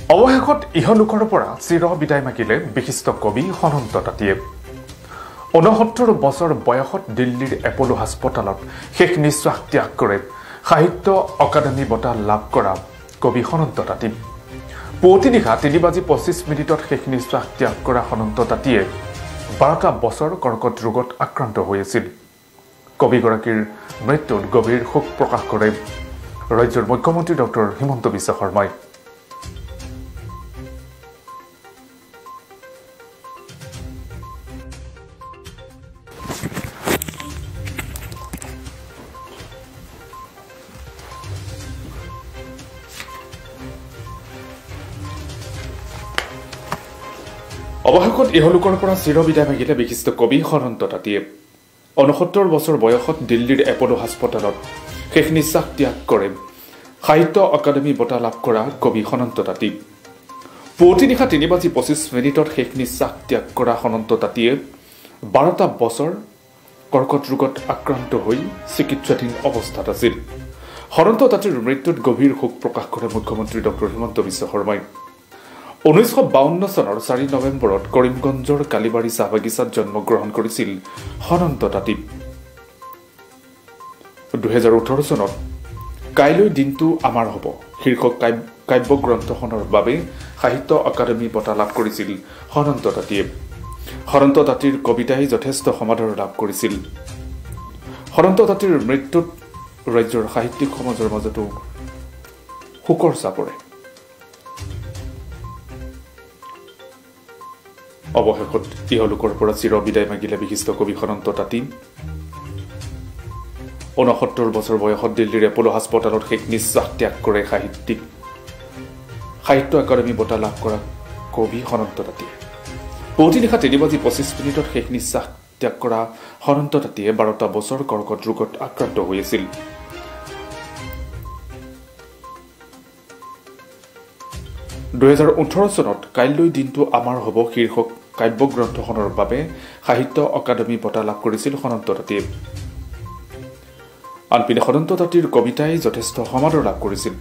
অৱশেষত ইহলোকৰ পৰা চিৰ বিদায় মাগিলে বিশিষ্ট কবি অনন্ত তাঁতীয়ে। ৬৯ বছৰ বয়সত দিল্লীৰ এপলো হাস্পতালত শেষ নিশ্বাস ত্যাগ কৰে সাহিত্য অকাডেমী বঁটা লাভ কৰা কবি অনন্ত তাঁতী। পুৱতি নিশা ৩:২৫ শেষ নিশ্বাস ত্যাগ কৰা অনন্ত তাঁতীয়ে ১২টা বছৰ কৰ্কট ৰোগত আক্ৰান্ত হৈ আছিল। কবিগৰাকীৰ মৃত্যুত গভীৰ শোক প্ৰকাশ কৰে ৰাজ্যৰ মুখ্যমন্ত্ৰী ডক্টৰ হিমন্ত বিশ্ব শৰ্মাই। অৱশেষত ইহলোকৰ পৰা চিৰ বিদায় মাগিলে বিশিষ্ট কবি অনন্ত তাঁতীয়ে। ৬৯ বছৰ বয়সত দিল্লীৰ এপলো হাস্পতালত শেষ নিশ্বাস ত্যাগ কৰে সাহিত্য অকাডেমী বঁটা লাভ কৰা কবি অনন্ত তাঁতী। পুৱতি নিশা ৩:২৫ শেষ নিশ্বাস ত্যাগ কৰা অনন্ত তাঁতীয়ে ১২টা বছৰ কৰ্কট ৰোগত আক্ৰান্ত হৈ চিকিৎসাধীন অৱস্থাত আছিল। অনন্ত তাঁতীৰ মৃত্যুত গভীৰ শোক প্ৰকাশ কৰে মুখ্যমন্ত্ৰী ডক্টৰ হিমন্ত বিশ্ব শৰ্মাই। ১৯৫২ চনৰ ৪ নৱেম্বৰত কৰিমগঞ্জৰ কালিবাৰী চাহ বাগিচাত জন্মগ্ৰহণ কৰিছিল অনন্ত তাঁতী। ২০১৮ চনত কাইলৈ দিনটো আমাৰ হ'ব শীৰ্ষক কাব্যগ্ৰন্থখনৰ বাবে সাহিত্য অকাডেমী বঁটা লাভ কৰিছিল অনন্ত তাঁতীয়ে। অনন্ত তাঁতীৰ কবিতাই যথেষ্ট সমাদৰ লাভ কৰিছিল। অনন্ত তাঁতীৰ মৃত্যুত ৰাজ্যৰ সাহিত্যিক সমাজৰ মাজতো শোকৰ ছাঁ পৰে। অৱশেষত ইহলোকৰ পৰা চিৰ বিদায় মাগিলে বিশিষ্ট কবি অনন্ত তাঁতী। ৬৯ বছৰ বয়সত দিল্লীৰ এপলো হাস্পতালত শেষ নিশ্বাস ত্যাগ কৰে সাহিত্য একাডেমী বঁটা লাভ কৰা কবি অনন্ত তাঁতীয়ে। পুৱতি নিশা ৩:২৫ শেষ নিশ্বাস ত্যাগ কৰা অনন্ত তাঁতীয়ে ১২টা বছৰ কৰ্কট ৰোগত আক্ৰান্ত হৈ আছিল। ২০১৮ চনত কাইলৈ দিনটো আমাৰ হ'ব শীৰ্ষক কাব্যগ্ৰন্থখনৰ বাবে সাহিত্য অকাডেমী বঁটা লাভ কৰিছিল অনন্ত তাঁতীয়ে। আনপিনে অনন্ত তাঁতীৰ কবিতাই যথেষ্ট সমাদৰ লাভ কৰিছিল।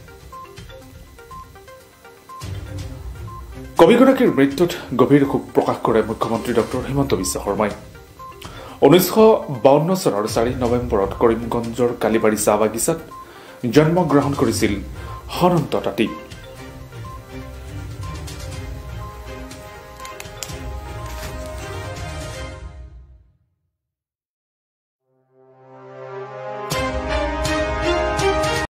কবিগৰাকীৰ মৃত্যুত গভীৰ শোক প্ৰকাশ কৰে মুখ্যমন্ত্ৰী ডক্টৰ হিমন্ত বিশ্ব শৰ্মাই। ১৯৫২ চনৰ ৪ নৱেম্বৰত কৰিমগঞ্জৰ কালিবাৰী চাহ বাগিচাত জন্মগ্ৰহণ কৰিছিল অনন্ত তাঁতী।